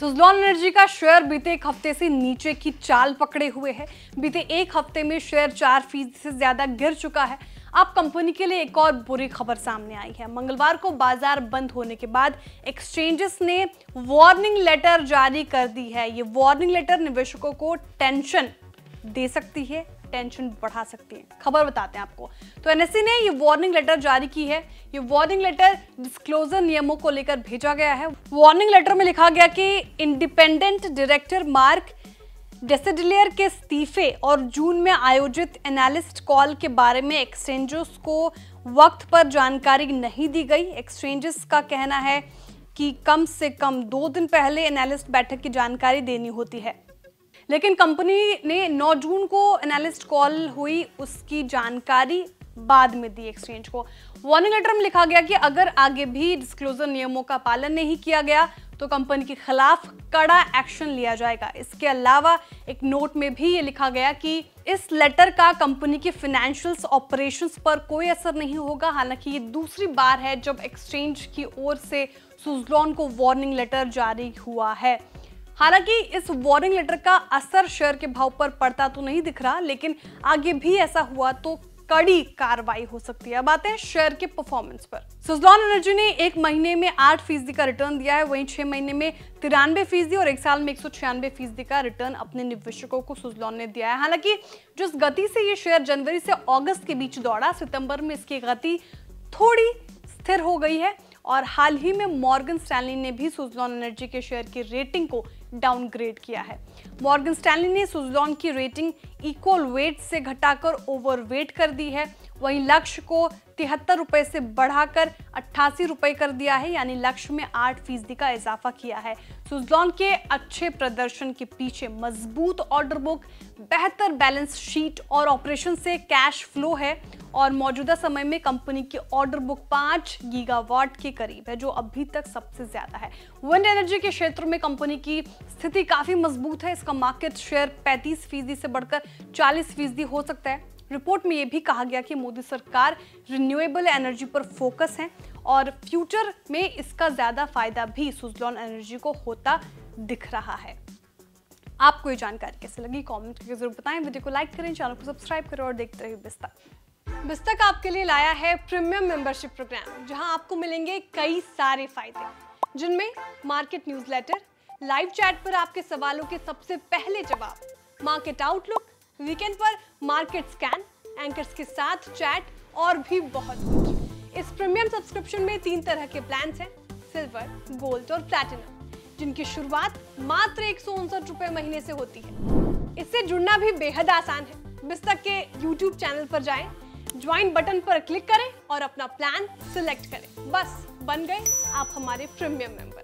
Suzlon energy का share बीते एक हफ्ते से नीचे की चाल पकड़े हुए है। बीते एक हफ्ते में शेयर 4% से ज्यादा गिर चुका है। अब कंपनी के लिए एक और बुरी खबर सामने आई है। मंगलवार को बाजार बंद होने के बाद एक्सचेंजेस ने वार्निंग लेटर जारी कर दी है। ये वार्निंग लेटर निवेशकों को टेंशन दे सकती है, टेंशन बढ़ा सकती है। खबर बताते हैं आपको। तो एनएसई ने ये वार्निंग लेटर जारी की है। ये वार्निंग लेटर डिस्क्लोजर नियमों को लेकर भेजा गया है। वार्निंग लेटर में लिखा गया कि इंडिपेंडेंट डायरेक्टर मार्क डेसेडिलियर के इस्तीफे और जून में आयोजित एनालिस्ट कॉल के बारे में एक्सचेंजेस को वक्त पर जानकारी नहीं दी गई। एक्सचेंजेस का कहना है कि कम से कम 2 दिन पहले एनालिस्ट बैठक की जानकारी देनी होती है, लेकिन कंपनी ने 9 जून को एनालिस्ट कॉल हुई, उसकी जानकारी बाद में दी एक्सचेंज को। वार्निंग लेटर में लिखा गया कि अगर आगे भी डिस्क्लोजर नियमों का पालन नहीं किया गया तो कंपनी के खिलाफ कड़ा एक्शन लिया जाएगा। इसके अलावा एक नोट में भी ये लिखा गया कि इस लेटर का कंपनी के फाइनेंशियल्स ऑपरेशंस पर कोई असर नहीं होगा। हालांकि ये दूसरी बार है जब एक्सचेंज की ओर से सुज़लॉन को वार्निंग लेटर जारी हुआ है। हालांकि इस वार्निंग लेटर का असर शेयर के भाव पर पड़ता तो नहीं दिख रहा, लेकिन आगे भी ऐसा हुआ तो कड़ी कार्रवाई हो सकती है। अब आते हैं शेयर के परफॉर्मेंस पर। सुज़लॉन एनर्जी ने 1 महीने में 8% का रिटर्न दिया है, वहीं 6 महीने में 93% और 1 साल में 196% का रिटर्न अपने निवेशकों को सुज़लॉन ने दिया है। हालांकि जिस गति से ये शेयर जनवरी से अगस्त के बीच दौड़ा, सितंबर में इसकी गति थोड़ी स्थिर हो गई है और हाल ही में मॉर्गन स्टैनली ने भी सुज़लॉन एनर्जी के शेयर की रेटिंग को डाउनग्रेड किया है। मॉर्गन स्टैनली ने सुज़लॉन की रेटिंग इक्वल वेट से घटाकर ओवरवेट कर दी है। वहीं लक्ष्य को 73 रुपए से बढ़ाकर 88 रुपए कर दिया है, यानी लक्ष्य में 8% का इजाफा किया है। सुज़लॉन के अच्छे प्रदर्शन के पीछे मजबूत ऑर्डर बुक, बेहतर बैलेंस शीट और ऑपरेशन से कैश फ्लो है और मौजूदा समय में कंपनी की ऑर्डर बुक 5 गीगावाट के करीब है, जो अभी तक सबसे ज्यादा है। विंड एनर्जी के क्षेत्र में कंपनी की स्थिति काफी मजबूत है। इसका मार्केट शेयर 35% से बढ़कर 40% हो सकता है। रिपोर्ट में यह भी कहा गया कि मोदी सरकार रिन्यूएबल एनर्जी पर फोकस है और फ्यूचर में इसका ज्यादा फायदा भी सुज़लॉन एनर्जी को होता दिख रहा है। आपको ये जानकारी कैसे लगी कमेंट करके जरूर बताएं। वीडियो को लाइक करें, चैनल को सब्सक्राइब करें और देखते रहिए बिस्तक। बिस्तक आपके लिए लाया है प्रीमियम मेंबरशिप प्रोग्राम, जहां आपको मिलेंगे कई सारे फायदे, जिनमें मार्केट न्यूज़लेटर, लाइव चैट पर आपके सवालों के सबसे पहले जवाब, मार्केट आउटलुक, वीकेंड पर मार्केट स्कैन, एंकर्स के साथ चैट और भी बहुत कुछ। इस प्रीमियम सब्सक्रिप्शन में 3 तरह के प्लान्स हैं, सिल्वर, गोल्ड और प्लैटिनम, जिनकी शुरुआत मात्र 159 रुपए महीने से होती है। इससे जुड़ना भी बेहद आसान है। बिस्तक के YouTube चैनल पर जाएं, ज्वाइन बटन पर क्लिक करें और अपना प्लान सिलेक्ट करें। बस बन गए आप हमारे प्रीमियम मेंबर।